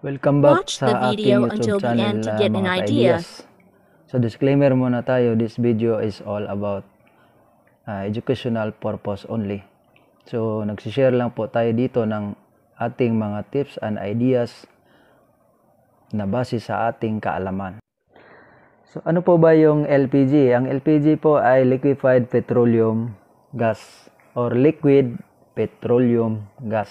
Welcome back Watch the sa video ating until YouTube the channel end to get an mga idea. ka-ideas. So disclaimer muna tayo, this video is all about educational purpose only. So nagsishare lang po tayo dito ng ating mga tips and ideas na base sa ating kaalaman. So ano po ba yung LPG? Ang LPG po ay liquefied petroleum gas or liquid petroleum gas.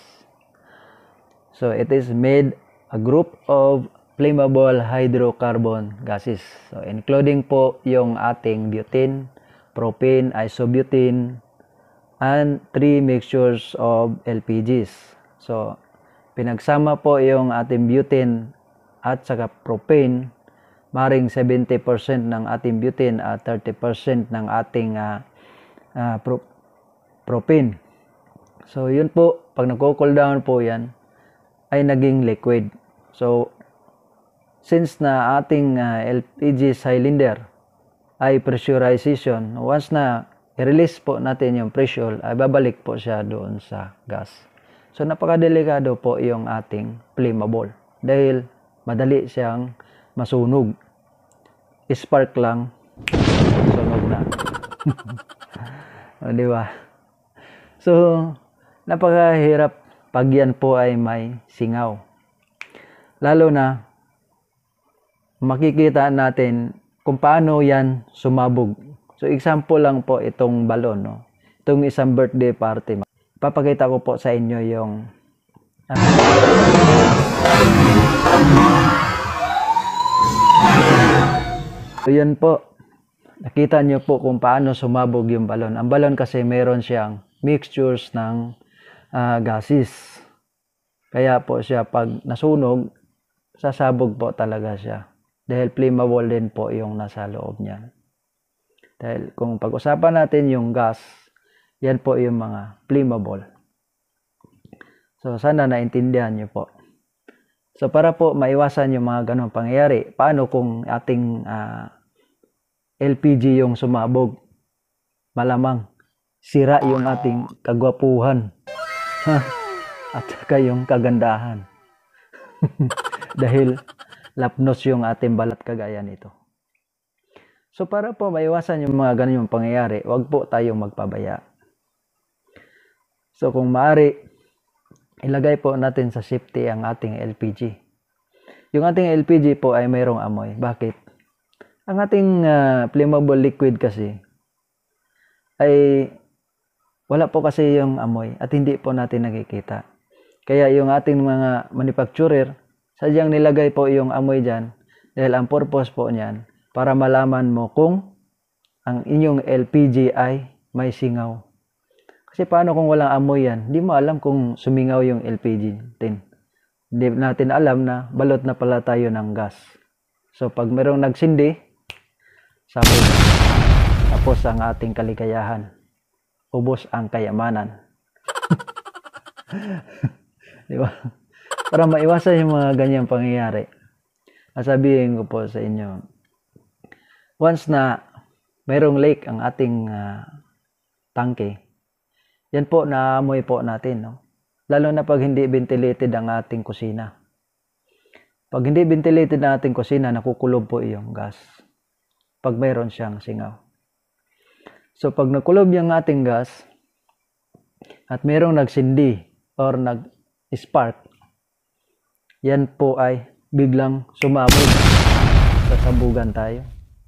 So it is made a group of flammable hydrocarbon gases. So including po yung ating butane, propane, isobutane, and 3 mixtures of LPGs. So pinagsama po yung ating butane at saka propane, maring 70% ng ating butane at 30% ng ating propane. So yun po, pag nagko-cool down po yan, ay naging liquid. So, since na ating LPG cylinder ay pressurization, once na i-release po natin yung pressure, ay babalik po siya doon sa gas. So, napakadelikado po yung ating flammable dahil madali siyang masunog. Spark lang, sunog na. O, di ba? So, napakahirap pag yan po ay may singaw. Lalo na makikita natin kung paano yan sumabog. So example lang po itong balon, no? Itong isang birthday party. Papakita ko po sa inyo yung so yan po. Nakita nyo po kung paano sumabog yung balon. Ang balon kasi meron siyang mixtures ng gases. Kaya po siya pag nasunog, sasabog po talaga siya. Dahil flammable din po yung nasa loob niya. Dahil kung pag-usapan natin yung gas, yan po yung mga flammable. So sana naintindihan niyo po. So para po maiwasan yung mga ganong pangyayari, paano kung ating LPG yung sumabog? Malamang sira yung ating kagwapuhan. At saka yung kagandahan. Dahil lapnos yung ating balat kagaya nito. So para po maiwasan yung mga ganyan pangyayari, wag po tayong magpabaya. So kung maaari, ilagay po natin sa safety ang ating LPG. Yung ating LPG po ay mayroong amoy. Bakit? Ang ating flammable liquid kasi ay wala po kasi yung amoy at hindi po natin nakikita. Kaya yung ating mga manufacturer, sadyang nilagay po yung amoy dyan dahil ang purpose po niyan para malaman mo kung ang inyong LPG ay may singaw. Kasi paano kung walang amoy yan? Hindi mo alam kung sumingaw yung LPG natin. Hindi natin alam na balot na pala tayo ng gas. So pag mayroong nagsindi, sabay tapos ang ating kaligayahan. Ubos ang kayamanan. Di ba? Para maiwasan yung mga ganyang pangyayari, sasabihin ko po sa inyo, once na mayroong leak ang ating tangke, yan po naamoy po natin, no? Lalo na pag hindi ventilated ang ating kusina. Pag hindi ventilated ang ating kusina, nakukulob po yung gas. Pag mayroon siyang singaw. So pag nakulob yung ating gas, at mayroong nagsindi or nag-spark, yan po ay biglang sumabog. Sasabugan tayo.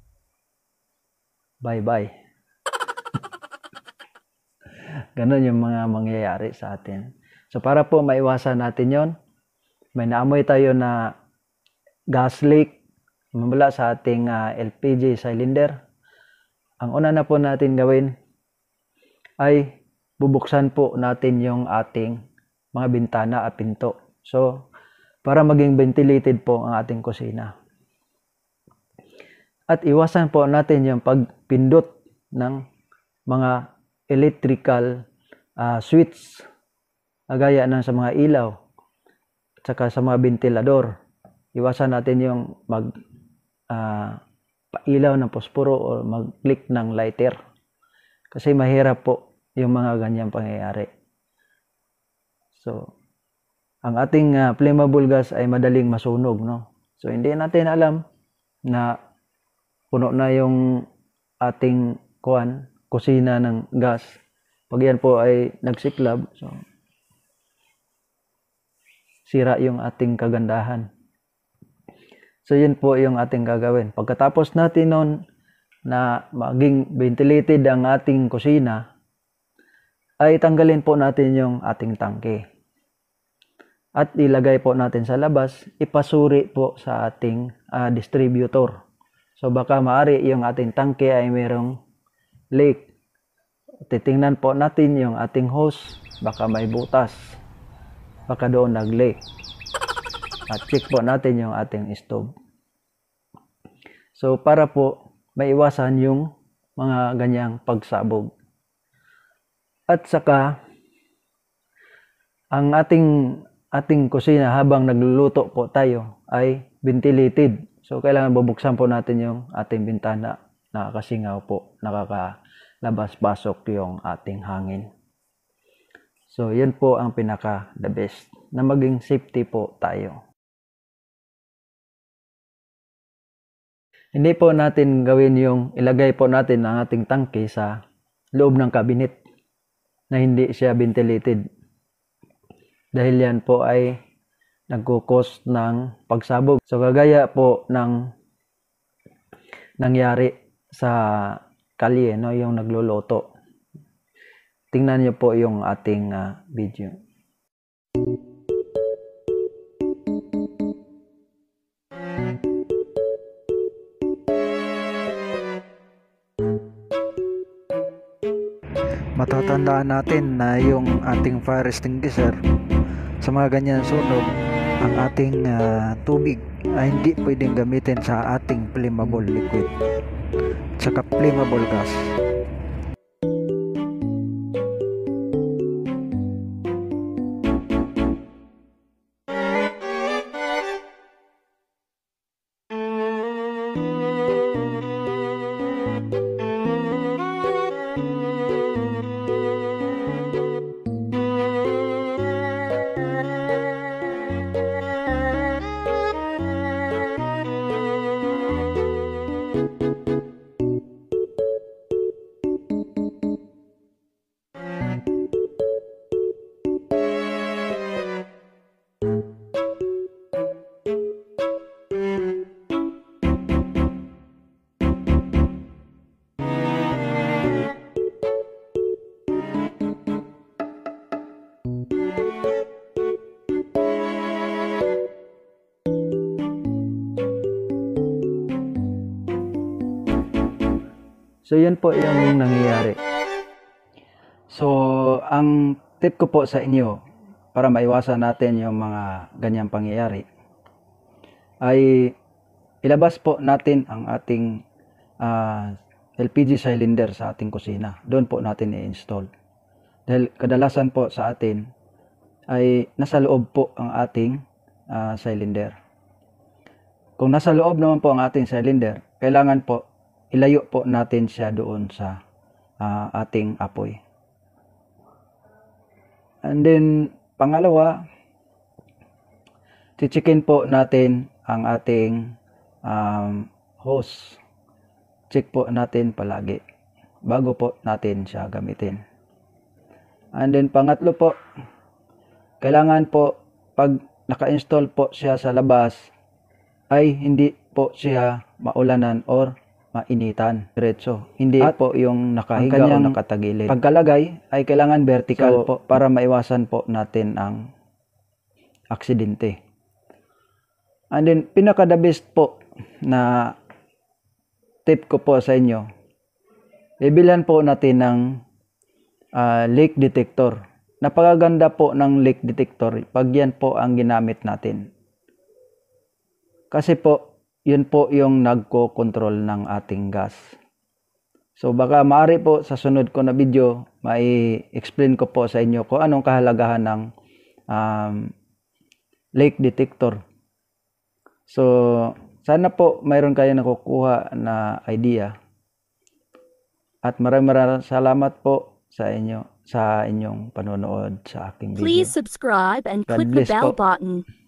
Bye-bye. Ganon yung mga mangyayari sa atin. So para po maiwasan natin yon, may naamoy tayo na gas leak mula sa ating LPG cylinder. Ang una na po natin gawin ay bubuksan po natin yung ating mga bintana at pinto. So, para maging ventilated po ang ating kusina. At iwasan po natin yung pagpindot ng mga electrical switch, gaya ng sa mga ilaw, at saka sa mga ventilador. Iwasan natin yung pailaw ng posporo o mag-click ng lighter. Kasi mahirap po yung mga ganyang pangyayari. So, ang ating flammable gas ay madaling masunog, no? So hindi natin alam na puno na yung ating kusina ng gas. Pag yan po ay nagsiklab, so sira yung ating kagandahan. So yun po yung ating gagawin. Pagkatapos natin nun na maging ventilated ang ating kusina, ay tanggalin po natin yung ating tangke. At ilagay po natin sa labas, ipasuri po sa ating distributor. So baka maaari yung ating tangke ay mayroong leak. Titingnan po natin yung ating hose, baka may butas. Baka doon nag-leak. At check po natin yung ating stove. So para po maiwasan yung mga ganyang pagsabog. At saka ang ating kusina habang nagluluto po tayo ay ventilated. So kailangan bubuksan po natin yung ating bintana. Nakakasingaw po, nakakalabas-pasok yung ating hangin. So yun po ang pinaka the best na maging safety po tayo. Hindi po natin gawin yung ilagay po natin ang ating tangke sa loob ng cabinet na hindi siya ventilated. Dahil yan po ay nagkukos ng pagsabog. So kagaya po ng nangyari sa kalye, no, yung nagluluto. Tingnan niyo po yung ating video. Matatandaan natin na yung ating fire extinguisher sa mga ganyan sunog, ang ating tubig ay hindi pwedeng gamitin sa ating flammable liquid at saka flammable gas. So yun po yung nangyayari. So ang tip ko po sa inyo para maiwasan natin yung mga ganyang pangyayari ay ilabas po natin ang ating LPG cylinder sa ating kusina. Doon po natin i-install. Dahil kadalasan po sa atin ay nasa loob po ang ating cylinder. Kung nasa loob naman po ang ating cylinder, kailangan po ilayo po natin siya doon sa ating apoy. And then, pangalawa, chichikin po natin ang ating hose. Check po natin palagi bago po natin siya gamitin. And then, pangatlo po, kailangan po pag naka-install po siya sa labas ay hindi po siya maulanan or mainitan, diretso. Hindi at po yung nakahiga o nakatagilid. Pagkalagay ay kailangan vertical po para maiwasan po natin ang aksidente. And then, pinaka the best po na tip ko po sa inyo, ibilhan po natin ng leak detector. Napakaganda po ng leak detector pag yan po ang ginamit natin. Kasi po, yun po yung nagko-control ng ating gas. So baka maaari po sa sunod ko na video, mai-explain ko po sa inyo kung anong kahalagahan ng leak detector. So sana po mayroon kayo nakukuha na idea. At maraming salamat po sa inyo. sa inyong panonood sa aking video. Please subscribe and God click the bless bell po. button.